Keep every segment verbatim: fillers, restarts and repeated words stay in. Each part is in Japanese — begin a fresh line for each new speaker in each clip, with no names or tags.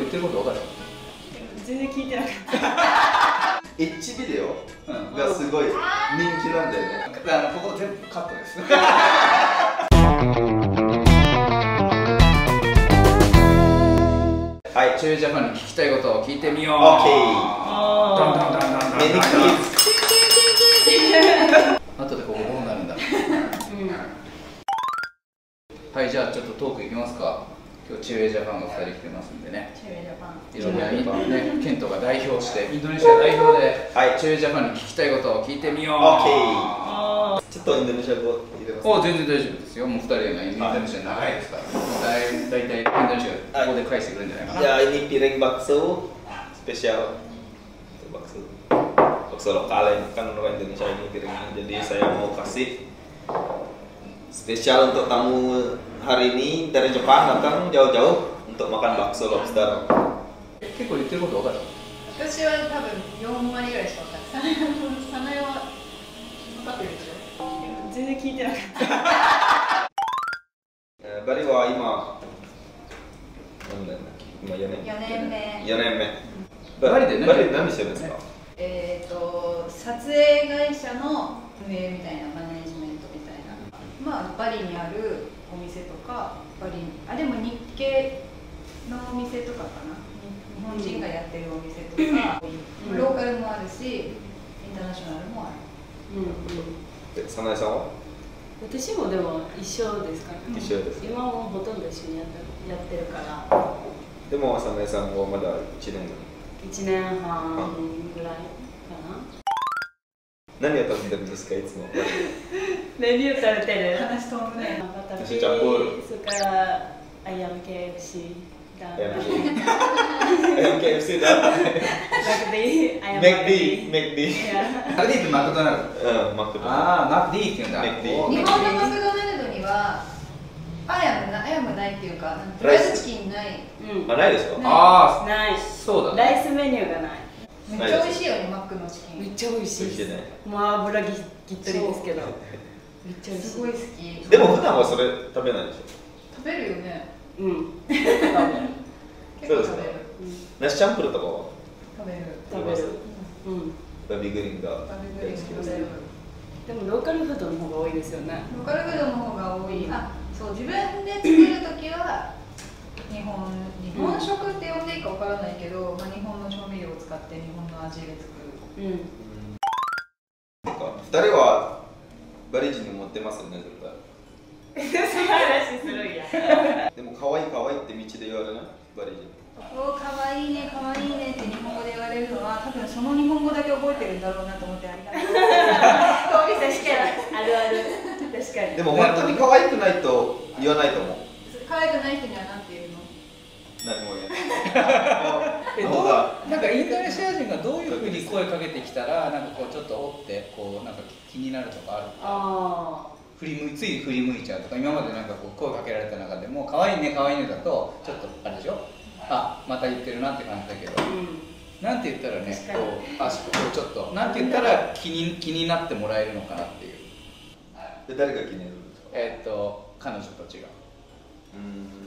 ってることわかる？
全然聞いてなかった。
エッチビデオがすごい人気なんだよね。
あのここ全部カットです。はい、チュージャパンに聞きたいことを聞いてみよう。オッケー。どんどんどんどんどん。メニクイズ。後でこここうなるんだ。はい、じゃあちょっとトークいきますか。今日チューエジャパンがふたり来てますんでね。
チューエジャパン。
いろんなね、ケントが代表してインドネシア代表で、はい、チューエジャパンに聞きたいことを聞いてみよう。オッケー。
ちょっとインドネシア語入れます。
お、全然大丈夫ですよ。もうふたりがインドネシア長いですから。だいたいインドネシアここで返してくるんじゃないかな。
じゃあini piring bakso spesial bakso bakso lokal ini kan orang Indonesia ini piringnya. Jadi saya mau kasih spesial untuk tamu hari ini dari Jepang datang jauh-jauh untuk makan bakso lobster.
結構言ってることわかる？
私は多分よん割ぐらいしか分かんない。サナエは分かってるでしょ？全然聞いてなかった。
バリは今何年だっけ？今よねん。よねんめ。よねんめ。バリでバリで何してるんですか？
えっと撮影会社の運営みたいなマネージメントみたいな。まあバリにあるお店とかバリあでも日系のお店とかかな。日本人がやってるお店とか、うん、ローカルもあるし、インターナショナルもある。
うんうん。サナエさんは？
私もでも一緒ですかね。
一緒です。
今もほとんど一緒にやってやってるから。
でもサナエさんはまだいちねん。
いちねんはんぐらいかな。
何を食べてるんですかいつも？
レビュー食べてる。
話飛ぶね。
バタピー、それからアイアム ケーエフシー。アイアム ケーエフシー だ。マクディ、マクディ、マクディ。
マクディってマクドナルド。
うん、マクドナルド。
ああ、マクディって言うんだ。
日本のマクドナルドにはアイアムな、アイアムないっていうか、ライスチキンない。
あ、ないですか？
ああ、
ない。
そうだ。
ライスメニューがない。
めっちゃ美味しいよね、マックのチキン。
めっちゃ美味しい。
美味しいね。
まあ油ぎぎっとりですけど。めっちゃ美味しい。
すごい好き。
でも普段はそれ食べないでしょ？
食べるよね。
うん。
結構食べる。
ナシチャンプルとかは？
食べる。
食べる。うん。
バビグリーンが。
バビグリーン食べる。
でもローカルフードの方が多いですよね。
ローカルフードの方が多い。あ、そう自分で作るときは日本日本食って呼んでいいかわからないけど、まあ日本の調味料を使って日本の味で作る。うん。
二人はバリ人に持ってますよね絶対。
その話するんや。
でも可愛い可愛いって道で言われないバリ人。
お可愛いね可愛いねって日本語で言われるのは多分その日本語だけ覚えてるんだろうなと思ってありがとう。
確かにあるある確かに。
でも本当に可愛くないと言わないと思う。
可愛くない人には何て言うの？
何も言えない。
どうなんかインドネシア人がどういうふうに声かけてきたらなんかこうちょっとおってこうなんか気になるとかある？ああ。振り向いつい振り向いちゃうとか今までなんかこう声かけられた中でも可愛いね可愛いねだとちょっとあれでしょ？あ、また言ってるなって感じだけど、うん、なんて言ったらねこうあこうちょっとなんて言ったら気に気になってもらえるのかなっていう。
で誰が気になるんですか？
えっと彼女たちが。うん。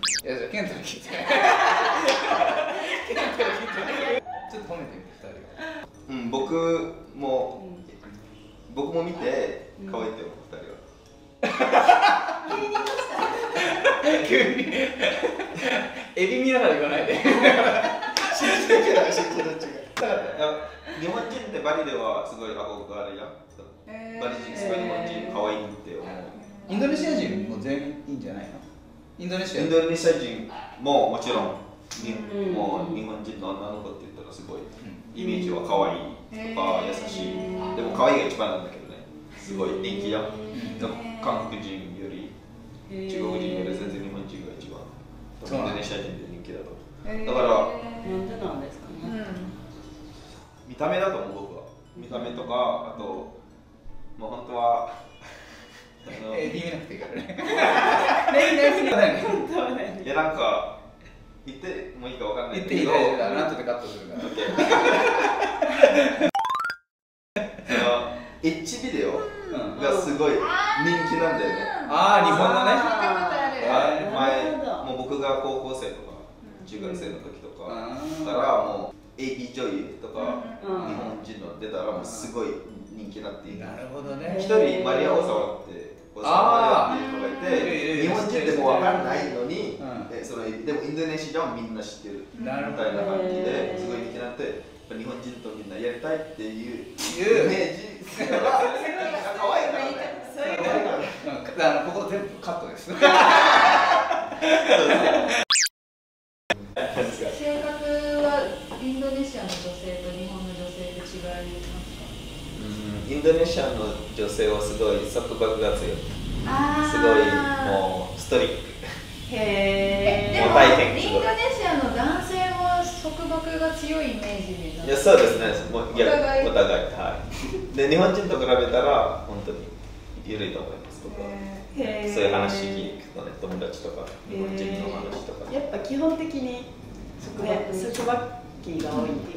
いやじゃあケントに聞いて。ケントに聞いて。ちょっと褒めてみてふたりが。
うん、僕も、うん、僕も見て可愛いって思うふたりは。
急にエビ見ながら言わないで。
信じてるけど信じてる違う。日本人ってバリではすごい憧れやん。バリ人すごい日本人可愛いって思う。
インドネシア人も全員いいんじゃないの？インドネシア
インドネシア人ももちろん、うん、もう日本人の女の子って言ったらすごい、うん、イメージは可愛いとか優しい。でも可愛いが一番なんだけどね。すごい人気や。韓国人より中国人より全然日本人が一番インドネシア人で人気だと。だから
なんでなんですかね。
見た目だと思う僕は。見た目とかあともう本当は
え見えなくていいからね。
いやなんか言ってもいいかわかんないけど。言っていい
か後でカットするから。
エッチビデオがすごい人気なんだよね。
ああ日本のね。
前もう僕が高校生とか中学生の時とかかからもう エーピー 女優とか日本人の出たらもうすごい人気になっている。
なるほどね。
一人マリア大沢って大沢マリアっていう人がいて、日本人でも分かんないのに、えそのでもインドネシアはみんな知ってるみたいな感じですごい人気になって、日本人とみんなやりたいっていうイメージが可愛いからね。
あのここ全部カットです。
性格はインドネシアの女性と日本の女性で違いますか？
インドネシアの女性はすごい束縛が強い。すごいもうストリック。
へえ。でもインドネシアの男性も束縛が強いイメージで。
いやそうですね。もうお互い。お互い。はい。で日本人と比べたら本当に緩いと思います。僕は。そういう話聞くのね、友達とか日本人の話とか。
やっぱ基本的に束縛が多いっていう。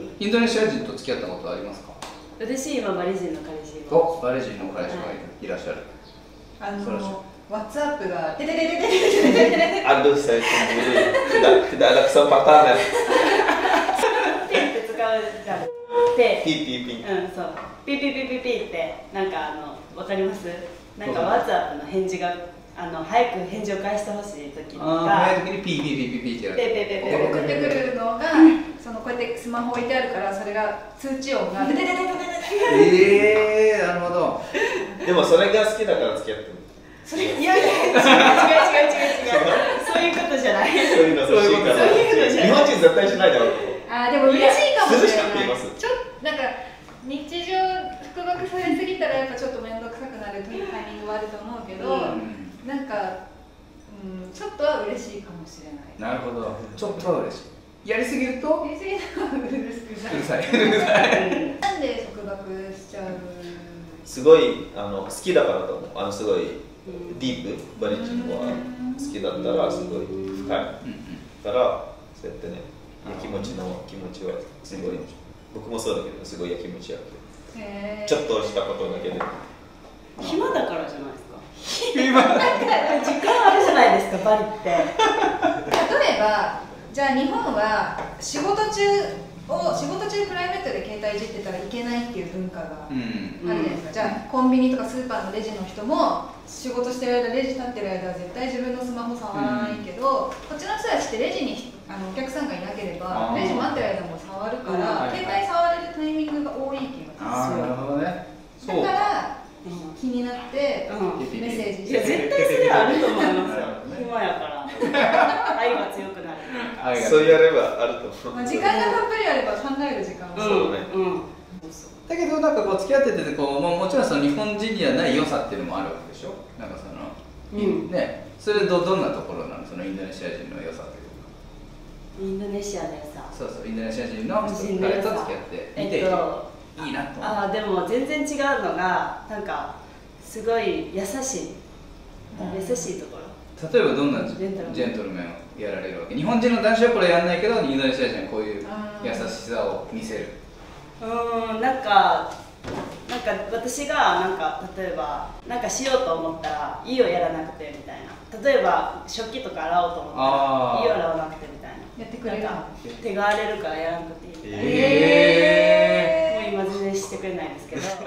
インドネシア人と付き合ったことありますか？
私今バリ人の彼氏
が。お、バリ人の彼氏がいらっしゃる。
あのワッツアップがテテテテテテテテテ。
Aduh saya sendiri tidak tidak ada kesempatan ya。
ピって使うじゃん。で、
ピーピーピー。
うんそう。ピーピーピーピーピーってなんかあのわかります？なんかワッツアップの返事があの早く返事を返してほしい時が。
早い時にピーピーピーピーピーってやる。
ペペペペ送ってくるのがそのこうやってスマホ置いてあるからそれが通知音がテテテテテテテ。
ええー、なるほど。
でもそれが好きだから付き合ってる。
それいやいや違う違う違う違う違うそういうことじゃない。
そういうのそういうことじゃない。日本人絶対しないだろう。
あでも嬉しいかもしれない。
ち
ょっなんか日常束縛されすぎたらやっぱちょっと面倒くさくなるタイミングはあると思うけど、なんか、うん、ちょっとは嬉しいかもしれない。
なるほど。ちょっとは嬉しい。やりすぎると？
やりすぎるとうる
さい。うるさい。
なんで束縛しちゃう？
すごいあの好きだからと思う。あのすごいディープバリ人は好きだったらすごい深い。からそうやってね、気持ちの気持ちはすごい。僕もそうだけどすごいやきもちあって。ちょっとしたことだけで。
暇だからじゃないですか。暇だから時間あるじゃないですかバリって。
例えばじゃあ日本は仕事中を仕事中プライベートで携帯いじってたらいけないっていう文化があるじゃないですか。じゃあコンビニとかスーパーのレジの人も仕事してる間レジ立ってる間は絶対自分のスマホ触らないけど、こっちの人たちってレジにあのお客さんがいなければレジ待ってる間も触るから、携帯触れるタイミングが多い気がする。
なるほどね。
だから気になってメッセージして。
いや絶対それあると思いますよ。暇やから愛が強くなる。
そうやればあると思う。
まあ時間がたっぷりあれば考える時間も
そうね。
だけどなんかこう付き合っててこうももちろんその日本人にはない良さっていうのもあるわけでしょ。なんかその、うん、ね、それどどんなところなの、そのインドネシア人の良さというか。
インドネシアの良さ。
そうそう、インドネシア人の人彼と付き合ってみて、えっと、いいなと思う。
ああでも全然違うのがなんかすごい優しい、うん、優しいところ。
例えばどんなジェントルメンをやられるわけ？日本人の男子はこれやらないけどインドネシア人はこういう優しさを見せる。
うん、なんかなんか私がなんか例えばなんかしようと思ったらいいよやらなくてみたいな。例えば食器とか洗おうと思ったらいいよ洗わなくてみたいな。
やってくれる。
手が荒れるからやらなくていいみたいな。
え
ー、もう今全然してくれないんですけど。最初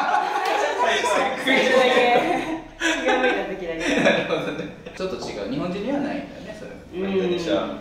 だけ気が向いた時だけ。
なるほどね。ちょっと違う。日本人にはないんだよね、それ。インドネシア。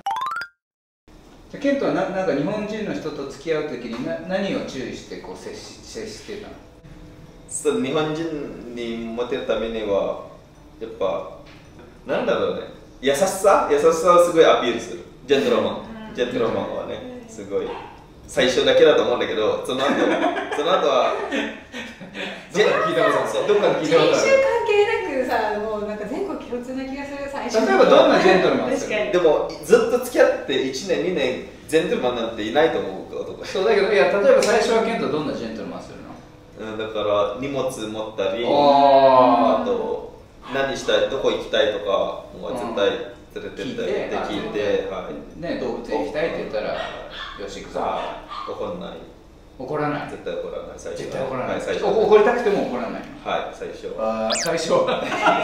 ケントはななんか日本人の人と付き合うときにな何を注意してこう接し接してたの？
そう、日本人にモテるためにはやっぱなんだろうね、優しさ優しさをすごいアピールする。ジェントルマン、ジェントルマンはねすごい最初だけだと思うんだけど、その後その後は
どっか聞いたことある。そう、どっか聞いたことある。
人種関係なくさ、もうなんか全国共通な気がする。最初
例えばどんなジェントルマンですか？
でもずっと付き合っていちねんにねんジェントルマンなんていないと思う男。
そうだけど、いや例えば最初はケントどんなジェントルマンするの？
うん、だから荷物持ったり、あと何したい、どこ行きたいとかも絶対連れてってって聞いて、はい、
ね、動物園行きたいって言ったらよし行くぞ。
怒らない。
怒らない。
絶対怒らない。最初。
絶対怒らない。
最初。
怒りたくても怒らない。
はい、最初。
ああ、最初。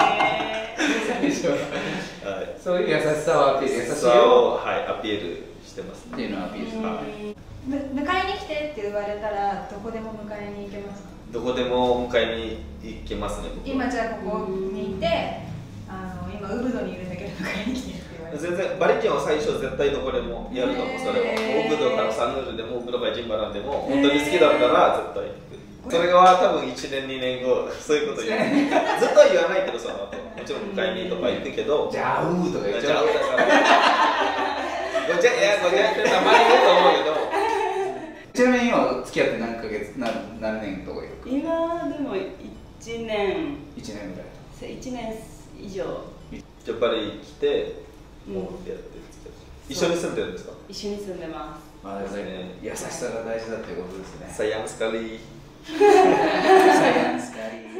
最初。はい。そういう優しさをアピール、優しさを
はいアピールししてます
っていうのをアピールする。
む迎えに来てって言われたらどこでも迎えに行けますか？
どこでも迎えに行けますね。
今じゃあここにいて、あの今ウブドにいるんだけど迎えに来てって言われて。
全然バリ県は最初絶対どこでもやると思う。それはウブドからサンヌールでもウブドからジンバランでも本当に好きだったら絶対行く。それは多分いちねんにねんごそういうこと言う。ずっとは言わないけどその後もちろん迎えにとか行くけど。
じゃあうーとか言っちゃう。
じゃあごじゃいやごじゃってたまに言うと思うけど。
ちなみに今付き合って何ヶ月何何年とかいるか？
今でもいちねん
いちねんぐらい。
いちねん以上。
やっぱり来てもうやってる。一緒に住んでるんですか？
一緒に住んでます。
まあですね、優しさが大事だということですね。
サイヤンスカリー。
サイヤンスカリー。